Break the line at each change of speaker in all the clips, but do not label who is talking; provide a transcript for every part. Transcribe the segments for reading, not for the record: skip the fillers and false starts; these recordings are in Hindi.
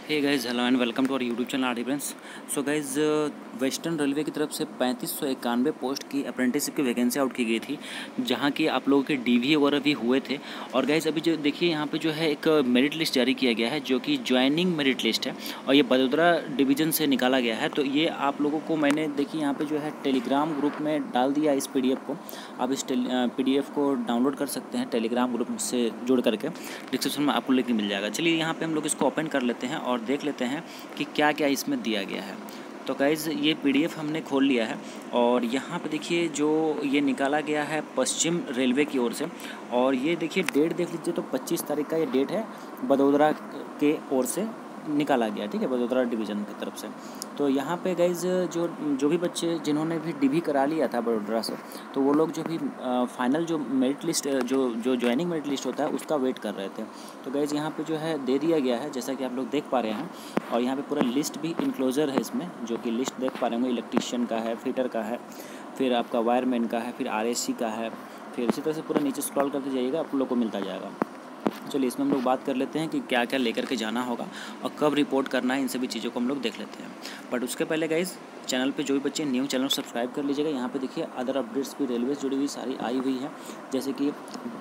Hey guys, hello and welcome to our YouTube channel R D friends. So guys, western railway की तरफ से 3591 पोस्ट की अप्रेंटिसशिप की वैकेंसी आउट की गई थी, जहां की आप लोगों के डीवी वगैरह भी हुए थे। और गाइज़ अभी जो देखिए यहाँ पे जो है एक मेरिट लिस्ट जारी किया गया है, जो कि ज्वाइनिंग मेरिट लिस्ट है और ये बड़ोदरा डिवीज़न से निकाला गया है। तो ये आप लोगों को मैंने देखिए यहाँ पे जो है टेलीग्राम ग्रुप में डाल दिया इस PDF को। आप इस PDF को डाउनलोड कर सकते हैं टेलीग्राम ग्रुप से जुड़ करके, डिस्क्रिप्शन में आपको लिंक मिल जाएगा। चलिए यहाँ पे हम लोग इसको ओपन कर लेते हैं और देख लेते हैं कि क्या क्या इसमें दिया गया है। तो गाइज़ ये PDF हमने खोल लिया है और यहाँ पे देखिए जो ये निकाला गया है पश्चिम रेलवे की ओर से। और ये देखिए डेट देख लीजिए, तो 25 तारीख का ये डेट है, बड़ोदरा के ओर से निकाला गया, ठीक है, बड़ोदरा डिवीज़न की तरफ से। तो यहाँ पे गाइज़ जो भी बच्चे जिन्होंने भी DV करा लिया था बड़ोदरा से, तो वो लोग जो भी फाइनल जो मेरिट लिस्ट जो ज्वाइनिंग मेरिट लिस्ट होता है उसका वेट कर रहे थे। तो गाइज़ यहाँ पे जो है दे दिया गया है, जैसा कि आप लोग देख पा रहे हैं। और यहाँ पे पूरा लिस्ट भी इंक्लोजर है इसमें, जो कि लिस्ट देख पा रहे होंगे, इलेक्ट्रीशियन का है, फिटर का है, फिर आपका वायरमैन का है, फिर RAC का है, फिर इसी तरह से पूरा नीचे स्क्रॉल करते जाइएगा, आप लोग को मिलता जाएगा। चलिए इसमें हम लोग बात कर लेते हैं कि क्या क्या लेकर के जाना होगा और कब रिपोर्ट करना है, इन सभी चीज़ों को हम लोग देख लेते हैं। बट उसके पहले गाइज़, चैनल पे जो भी बच्चे न्यू चैनल सब्सक्राइब कर लीजिएगा। यहाँ पे देखिए अदर अपडेट्स भी रेलवे से जुड़ी हुई सारी आई हुई है, जैसे कि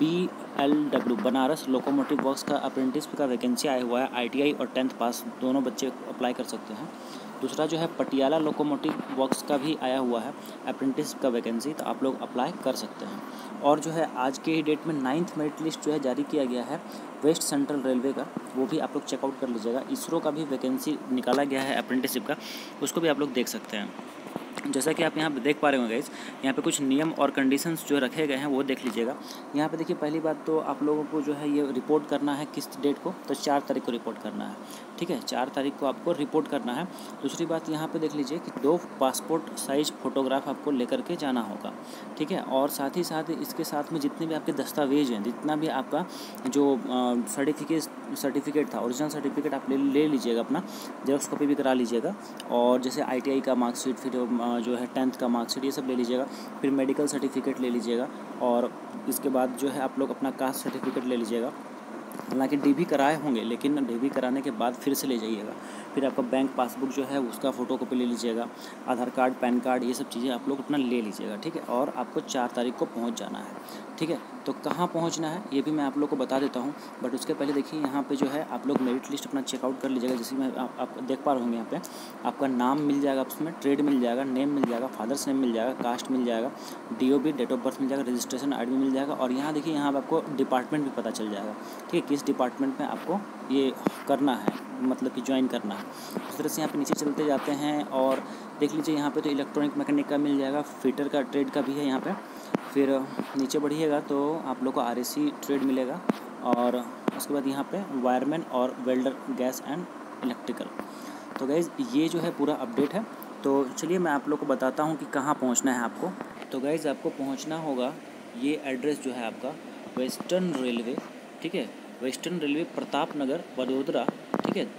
BLW बनारस लोकोमोटिव वर्क्स का अप्रेंटिस का वैकेंसी आया हुआ है। ITI और 10th पास दोनों बच्चे अप्लाई कर सकते हैं। दूसरा जो है पटियाला लोकोमोटिव वर्क्स का भी आया हुआ है अप्रेंटिस का वैकेंसी, तो आप लोग अप्लाई कर सकते हैं। और जो है आज के ही डेट में 9th मेरिट लिस्ट जो है जारी किया गया है वेस्ट सेंट्रल रेलवे का, वो भी आप लोग चेकआउट कर लीजिएगा। ISRO का भी वैकेंसी निकाला गया है अप्रेंटिसशिप का, उसको भी आप लोग देख सकते हैं। जैसा कि आप यहाँ पे देख पा रहे होंगे गाइस, यहाँ पे कुछ नियम और कंडीशंस जो रखे गए हैं वो देख लीजिएगा। यहाँ पे देखिए पहली बात तो आप लोगों को जो है ये रिपोर्ट करना है किस डेट को, तो 4 तारीख को रिपोर्ट करना है, ठीक है, 4 तारीख को आपको रिपोर्ट करना है। दूसरी बात यहाँ पे देख लीजिए कि 2 पासपोर्ट साइज फ़ोटोग्राफ आपको लेकर के जाना होगा, ठीक है। और साथ ही साथ इसके साथ में जितने भी आपके दस्तावेज हैं, जितना भी आपका जो सर्टिफिकेट था, ओरिजिनल सर्टिफिकेट आप ले लीजिएगा, अपना जेरॉक्स कॉपी भी करा लीजिएगा। और जैसे ITI का मार्कशीट, फिर जो है 10th का मार्कशीट, ये सब ले लीजिएगा। फिर मेडिकल सर्टिफिकेट ले लीजिएगा। और इसके बाद जो है आप लोग अपना कास्ट सर्टिफिकेट ले लीजिएगा। हालांकि DV कराए होंगे, लेकिन DV कराने के बाद फिर से ले जाइएगा। फिर आपका बैंक पासबुक जो है उसका फ़ोटोकॉपी ले लीजिएगा, आधार कार्ड, पैन कार्ड, ये सब चीज़ें आप लोग अपना ले लीजिएगा, ठीक है। और आपको 4 तारीख को पहुंच जाना है, ठीक है। तो कहाँ पहुंचना है ये भी मैं आप लोग को बता देता हूं, बट उसके पहले देखिए यहाँ पे जो है आप लोग मेरिट लिस्ट अपना चेकआउट कर लीजिएगा। जैसे मैं आप देख पा रहे होंगे, यहाँ पे आपका नाम मिल जाएगा, उसमें ट्रेड मिल जाएगा, नेम मिल जाएगा, फादर्स नेम मिल जाएगा, कास्ट मिल जाएगा, DOB डेट ऑफ बर्थ मिल जाएगा, रजिस्ट्रेशन ID मिल जाएगा। और यहाँ देखिए यहाँ पर आपको डिपार्टमेंट भी पता चल जाएगा, ठीक है, किस डिपार्टमेंट में आपको ये करना है, मतलब कि ज्वाइन करना है। इस तरह से यहाँ पे नीचे चलते जाते हैं और देख लीजिए यहाँ पे तो इलेक्ट्रॉनिक मैकेनिक का मिल जाएगा, फिटर का ट्रेड का भी है यहाँ पे। फिर नीचे बढ़िएगा तो आप लोग को RAC ट्रेड मिलेगा। और उसके बाद यहाँ पे वायरमैन और वेल्डर गैस एंड इलेक्ट्रिकल। तो गाइज़ ये जो है पूरा अपडेट है। तो चलिए मैं आप लोग को बताता हूँ कि कहाँ पहुँचना है आपको। तो गाइज़ आपको पहुँचना होगा, ये एड्रेस जो है आपका वेस्टर्न रेलवे, ठीक है, वेस्टर्न रेलवे प्रताप नगर बड़ोदरा, ठीक है,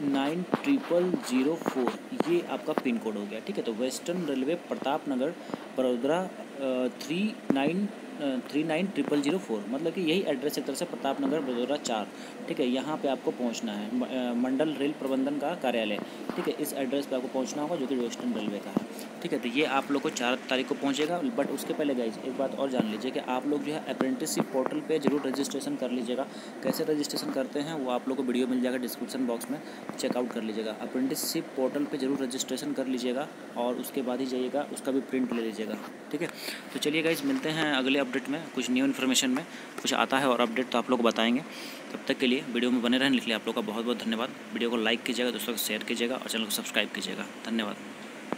390004 ये आपका पिन कोड हो गया, ठीक है। तो वेस्टर्न रेलवे प्रताप नगर बड़ोदरा 390004, मतलब कि यही एड्रेस एक तरह से प्रताप नगर बड़ोदरा 4, ठीक है। यहाँ पे आपको पहुँचना है, मंडल रेल प्रबंधन का कार्यालय, ठीक है, इस एड्रेस पे आपको पहुँचना होगा, जो कि वेस्टर्न रेलवे का है, ठीक है। तो ये आप लोग को 4 तारीख को पहुँचेगा। बट उसके पहले गाइज एक बात और जान लीजिए कि आप लोग जो है अप्रेंटिसशिप पोर्टल पे जरूर रजिस्ट्रेशन कर लीजिएगा। कैसे रजिस्ट्रेशन करते हैं वो आप लोग को वीडियो मिल जाएगा डिस्क्रिप्शन बॉक्स में, चेकआउट कर लीजिएगा। अप्रेंटिसशिप पोर्टल पे जरूर रजिस्ट्रेशन कर लीजिएगा और उसके बाद ही जाइएगा, उसका भी प्रिंट ले लीजिएगा, ठीक है। तो चलिए गाइज मिलते हैं अगले अपडेट में, कुछ न्यू इन्फॉर्मेशन में कुछ आता है और अपडेट तो आप लोग को बताएंगे। तब तक के लिए वीडियो में बने रहने के लिए आप लोग का बहुत बहुत धन्यवाद। वीडियो को लाइक कीजिएगा, दोस्तों को शेयर कीजिएगा और चैनल को सब्सक्राइब कीजिएगा। धन्यवाद।